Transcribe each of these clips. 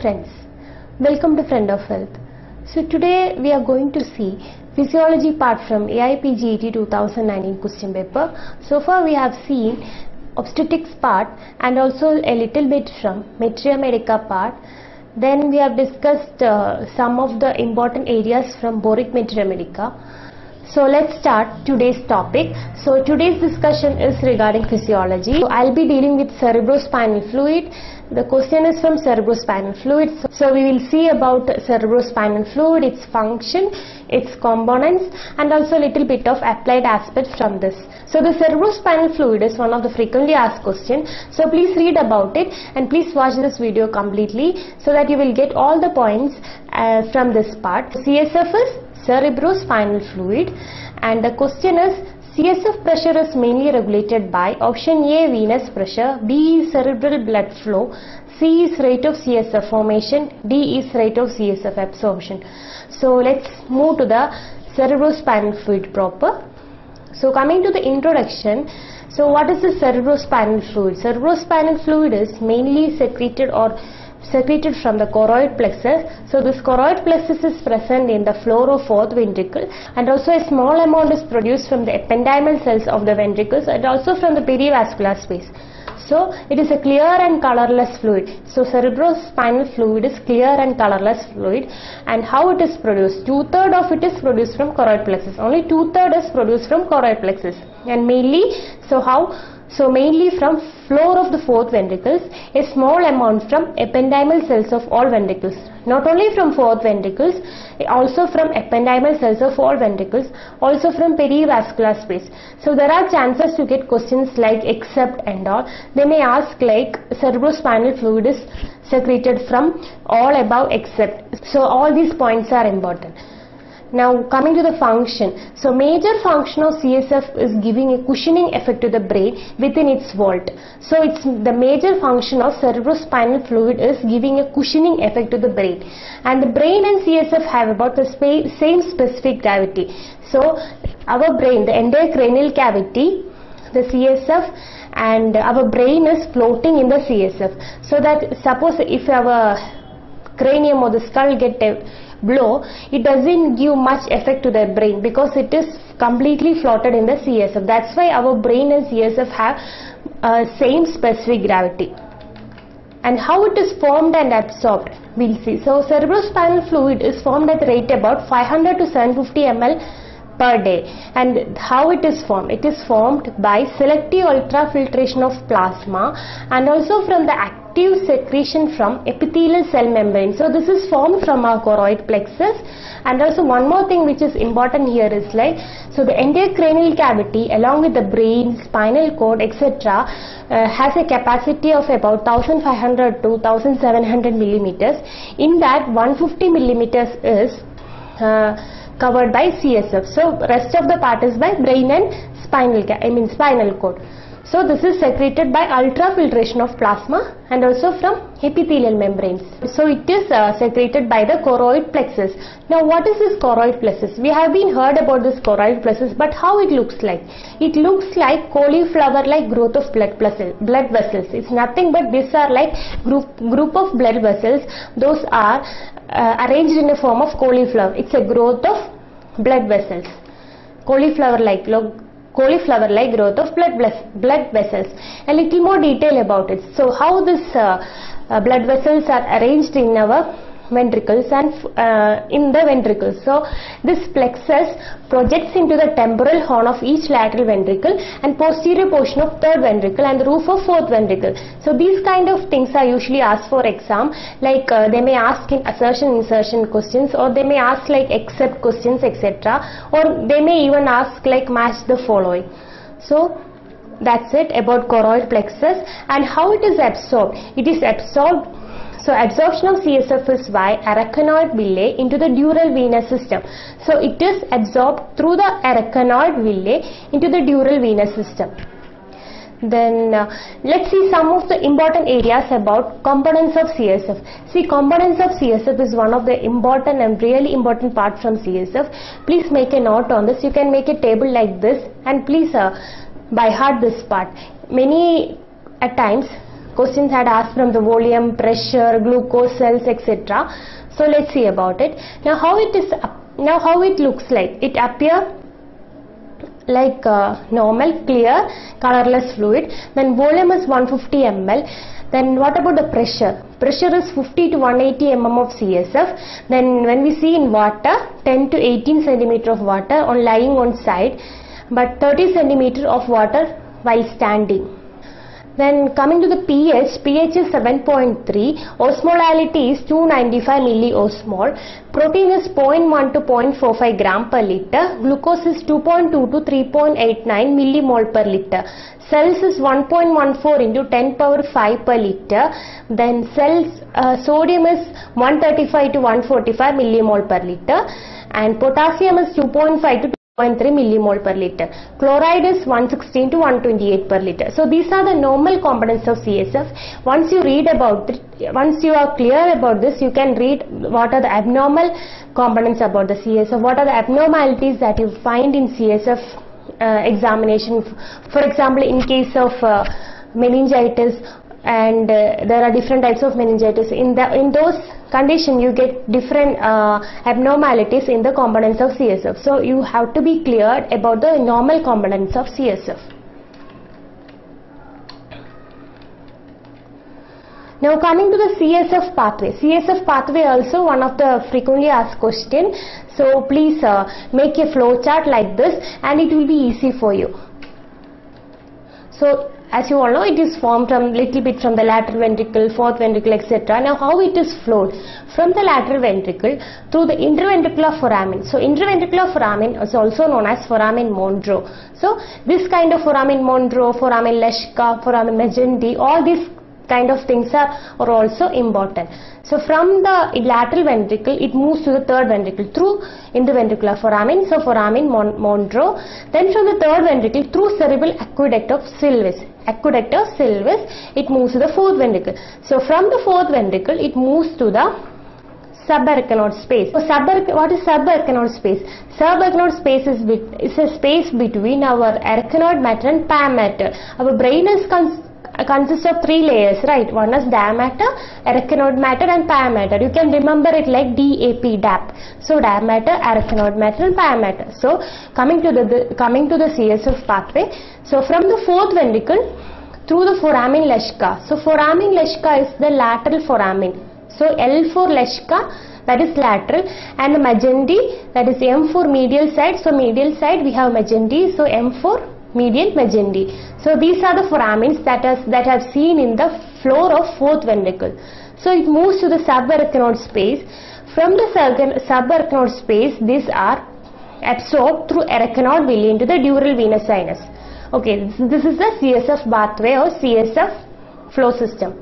friends, welcome to Friend of Health. So today we are going to see physiology part from AIPGET 2019 question paper. So far we have seen obstetrics part and also a little bit from Materia Medica part. Then we have discussed some of the important areas from Boric Materia Medica. So let's start today's topic. So today's discussion is regarding physiology. So I'll be dealing with cerebrospinal fluid. The question is from cerebrospinal fluid. So we will see about cerebrospinal fluid, its function, its components, and also a little bit of applied aspects from this. So the cerebrospinal fluid is one of the frequently asked questions. So please read about it and please watch this video completely so that you will get all the points from this part. CSF is cerebrospinal fluid, and the question is CSF pressure is mainly regulated by option A, venous pressure, B is cerebral blood flow, C is rate of CSF formation, D is rate of CSF absorption. So let's move to the cerebrospinal fluid proper. So coming to the introduction, so what is the cerebrospinal fluid? Cerebrospinal fluid is mainly secreted from the choroid plexus. So this choroid plexus is present in the floor of fourth ventricle, and also a small amount is produced from the ependymal cells of the ventricles and also from the perivascular space. So it is a clear and colorless fluid. So cerebrospinal fluid is clear and colorless fluid. And how it is produced? 2/3 of it is produced from choroid plexus. Only 2/3 is produced from choroid plexus. And mainly, mainly from floor of the fourth ventricles, a small amount from ependymal cells of all ventricles. Not only from fourth ventricles, also from ependymal cells of all ventricles, also from perivascular space. So there are chances to get questions like except and all. They may ask like cerebrospinal fluid is secreted from all above except. So all these points are important. Now coming to the function. So major function of CSF is giving a cushioning effect to the brain within its vault. So it's the major function of cerebrospinal fluid is giving a cushioning effect to the brain. And the brain and CSF have about the same specific gravity. So our brain, the entire cranial cavity, the CSF and our brain is floating in the CSF. So that suppose if our cranium or the skull get a blow, it doesn't give much effect to the brain because it is completely floated in the CSF. That's why our brain and CSF have same specific gravity. And how it is formed and absorbed, we'll see. So cerebrospinal fluid is formed at rate about 500 to 750 ml per day. And how it is formed? It is formed by selective ultrafiltration of plasma and also from the active secretion from epithelial cell membrane. So this is formed from our choroid plexus. And also one more thing which is important here is like, so the entire cranial cavity along with the brain, spinal cord, etc. Has a capacity of about 1500 to 1700 millimeters. In that 150 millimeters is covered by CSF. So rest of the part is by brain and spinal cord. So this is secreted by ultrafiltration of plasma and also from epithelial membranes. So it is secreted by the choroid plexus. Now what is this choroid plexus? We have been heard about this choroid plexus, but how it looks like? It looks like cauliflower-like growth of blood vessels. It's nothing but these are like group of blood vessels. Those are arranged in a form of cauliflower. It's a growth of blood vessels. Cauliflower-like growth of blood vessels. A little more detail about it. So how this blood vessels are arranged in our ventricles and in the ventricles. So this plexus projects into the temporal horn of each lateral ventricle and posterior portion of third ventricle and the roof of fourth ventricle. So these kind of things are usually asked for exam, like they may ask in assertion insertion questions, or they may ask like except questions, etc. or they may even ask like match the following. So that's it about choroid plexus. And how it is absorbed? It is absorbed. So absorption of CSF is by arachnoid villi into the dural venous system. So it is absorbed through the arachnoid villi into the dural venous system. Then let's see some of the important areas about components of CSF. See, components of CSF is one of the important and really important part from CSF. Please make a note on this. You can make a table like this and please by heart this part. Many at times questions had asked from the volume, pressure, glucose cells, etc. So let's see about it. Now how it looks like. It appears like normal, clear, colorless fluid. Then volume is 150 ml. Then what about the pressure? Pressure is 50 to 180 mm of CSF. Then when we see in water, 10 to 18 centimeter of water on lying on side, but 30 centimeter of water while standing. Then coming to the pH, pH is 7.3, osmolality is 295 milliosmol, protein is 0.1 to 0.45 gram per liter, glucose is 2.2 to 3.89 millimole per liter, cells is 1.14 into 10 power 5 per liter, then sodium is 135 to 145 millimole per liter, and potassium is 2.5 to 0.3 millimole per liter. Chloride is 116 to 128 per liter. So these are the normal components of CSF. Once you read about it, once you are clear about this, you can read what are the abnormal components about the CSF, what are the abnormalities that you find in CSF examination. For example, in case of meningitis, and there are different types of meningitis. In those conditions, you get different abnormalities in the components of CSF. So you have to be clear about the normal components of CSF. Now coming to the CSF pathway. CSF pathway also one of the frequently asked question. So please make a flow chart like this, and it will be easy for you. So as you all know, it is formed from little bit from the lateral ventricle, fourth ventricle, etc. Now how it is flowed? From the lateral ventricle through the interventricular foramen. So interventricular foramen is also known as foramen Monro. So this kind of foramen Monro, foramen Leschka, foramen Magendie, all these kind of things are also important. So from the lateral ventricle, it moves to the third ventricle through interventricular foramen, so foramen Monro. Then from the third ventricle through cerebral aqueduct of Sylvis, it moves to the fourth ventricle. So from the fourth ventricle, it moves to the subarachnoid space. So what is subarachnoid space? Subarachnoid space is a space between our arachnoid matter and pia mater. Our brain is consists of three layers, right? One is diamater, arachnoid matter, and pia mater. You can remember it like DAP. So diamater, arachnoid matter, and pia mater. So coming to the CSF pathway. So from the fourth ventricle through the foramen Leschka. So foramen Leschka is the lateral foramen. So L for Leschka, that is lateral, and the Magendie, that is M for medial side. So medial side we have Magendie. So M for medial Magendie. So these are the foramens that have seen in the floor of fourth ventricle. So it moves to the subarachnoid space. From the subarachnoid space, these are absorbed through arachnoid villi into the dural venous sinus. Okay, this is the CSF pathway or CSF flow system.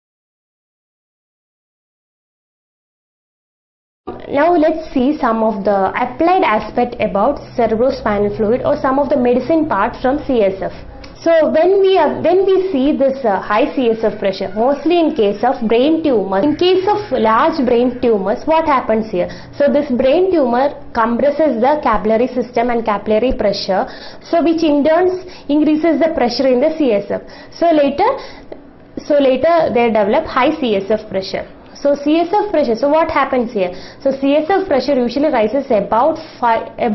Now let's see some of the applied aspect about cerebrospinal fluid or some of the medicine part from CSF. So when we see this high CSF pressure, mostly in case of brain tumors, in case of large brain tumors, what happens here? So this brain tumor compresses the capillary system and capillary pressure, so which in turn increases the pressure in the CSF. So later they develop high CSF pressure. So CSF pressure, so what happens here? So CSF pressure usually rises above 500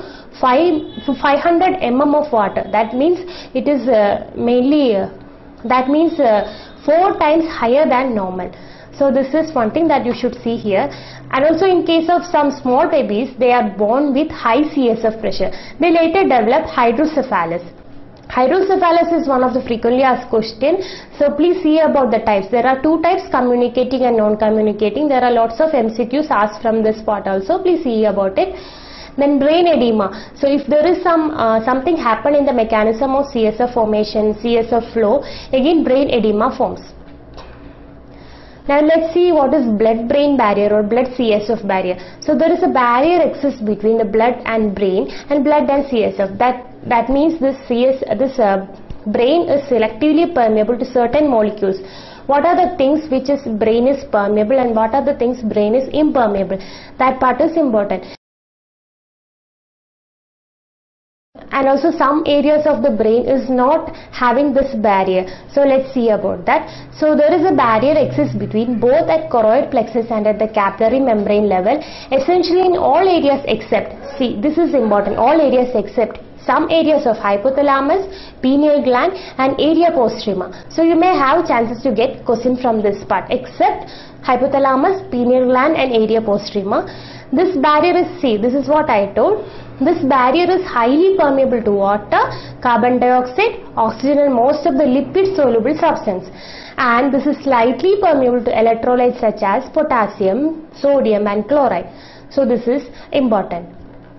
mm of water. That means it is that means 4 times higher than normal. So this is one thing that you should see here. And also in case of some small babies, they are born with high CSF pressure. They later develop hydrocephalus. Hydrocephalus is one of the frequently asked questions. So please see about the types. There are 2 types, communicating and non-communicating. There are lots of MCQs asked from this part also. Please see about it. Then brain edema. So if there is something happen in the mechanism of CSF formation, CSF flow, again brain edema forms. Now let's see what is blood-brain barrier or blood-CSF barrier. So there is a barrier exists between the blood and brain and blood and CSF. That means this brain is selectively permeable to certain molecules. What are the things which is brain is permeable and what are the things brain is impermeable? That part is important. and also some areas of the brain is not having this barrier. So let's see about that. So there is a barrier exists between both at choroid plexus and at the capillary membrane level, essentially in all areas except, see this is important, all areas except some areas of hypothalamus, pineal gland and area postrema. So you may have chances to get question from this part, except hypothalamus, pineal gland and area postrema. This barrier is, see this is what I told, this barrier is highly permeable to water, carbon dioxide, oxygen and most of the lipid soluble substance, and this is slightly permeable to electrolytes such as potassium, sodium and chloride. So this is important.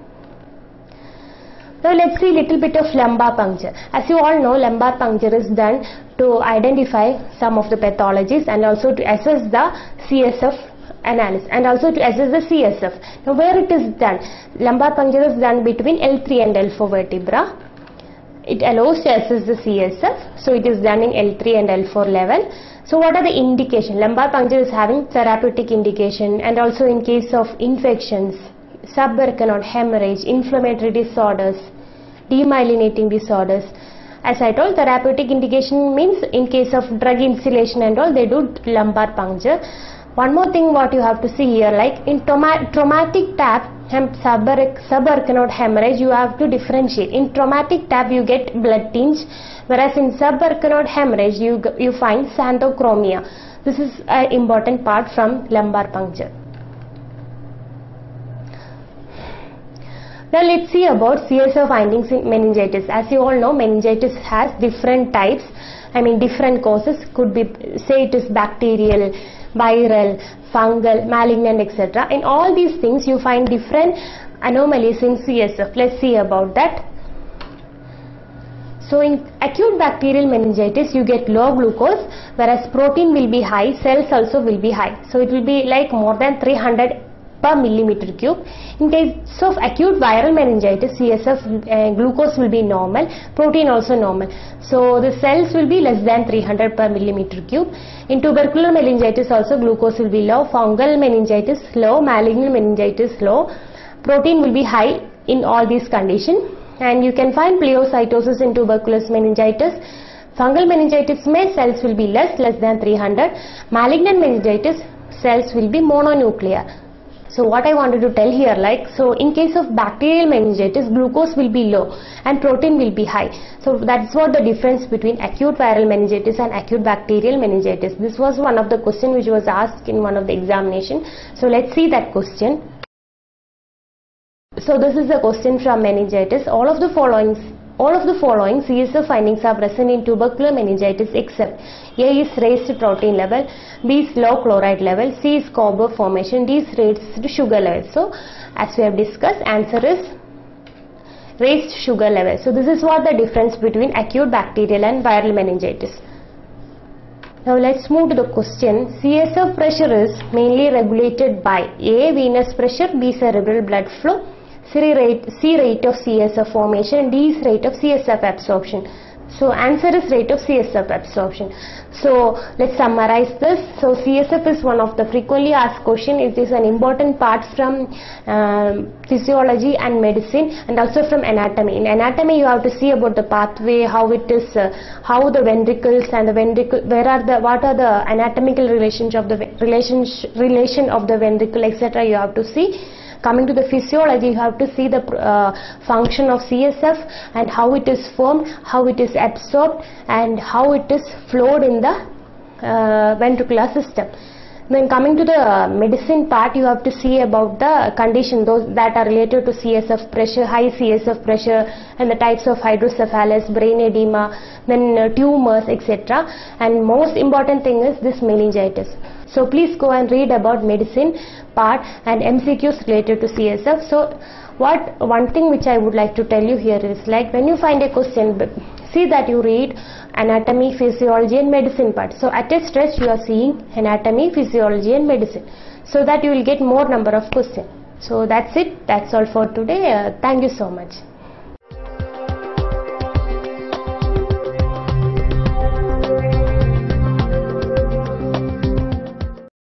Now let's see little bit of lumbar puncture. As you all know, lumbar puncture is done to identify some of the pathologies and also to assess the CSF analysis and also to assess the CSF. Now where it is done? Lumbar puncture is done between L3 and L4 vertebra. It allows to assess the CSF. So it is done in L3 and L4 level. So what are the indications? Lumbar puncture is having therapeutic indication and also in case of infections, subarachnoid hemorrhage, inflammatory disorders, demyelinating disorders. As I told, therapeutic indication means in case of drug instillation and all, they do lumbar puncture. One more thing what you have to see here, like in traumatic TAP, subarachnoid hemorrhage, you have to differentiate. In traumatic TAP you get blood tinge, whereas in subarachnoid hemorrhage you find xanthochromia. This is an important part from lumbar puncture. Now let's see about CSF findings in meningitis. As you all know, meningitis has different types, different causes. Could be, say it is bacterial, viral, fungal, malignant, etc. In all these things you find different anomalies in CSF. Let's see about that. So in acute bacterial meningitis you get low glucose, whereas protein will be high, cells also will be high. So it will be like more than 300 per millimeter cube. In case of acute viral meningitis, CSF glucose will be normal, protein also normal. So the cells will be less than 300 per millimeter cube. In tubercular meningitis also glucose will be low, fungal meningitis low, malignant meningitis low, protein will be high in all these conditions. And you can find pleocytosis in tuberculous meningitis. Fungal meningitis may cells will be less than 300. Malignant meningitis cells will be mononuclear. So what I wanted to tell here, so in case of bacterial meningitis, glucose will be low and protein will be high. So that's what the difference between acute viral meningitis and acute bacterial meningitis. This was one of the questions which was asked in one of the examination. So let's see that question. So this is a question from meningitis. All of the following CSF findings are present in tubercular meningitis except A is raised protein level, B is low chloride level, C is Coburg formation, D is raised sugar level. So as we have discussed, answer is raised sugar level. So this is what the difference between acute bacterial and viral meningitis. Now let's move to the question. CSF pressure is mainly regulated by A, venous pressure, B, cerebral blood flow, C, rate of CSF formation, D is rate of CSF absorption. So answer is rate of CSF absorption. So let's summarize this. So CSF is one of the frequently asked question. It is an important part from physiology and medicine and also from anatomy. In anatomy you have to see about the pathway, how it is, how the ventricles and the ventricle, what are the anatomical relations of the relation of the ventricle, etc. You have to see. Coming to the physiology, you have to see the function of CSF and how it is formed, how it is absorbed and how it is flowed in the ventricular system. Then coming to the medicine part, you have to see about the condition, those that are related to CSF pressure, high CSF pressure and the types of hydrocephalus, brain edema, then tumors, etc. And most important thing is this meningitis. So please go and read about medicine part and MCQs related to CSF. So one thing which I would like to tell you here is, when you find a question, see that you read anatomy, physiology and medicine part. So at a stretch you are seeing anatomy, physiology and medicine, so that you will get more number of questions. So that's it. That's all for today. Thank you so much.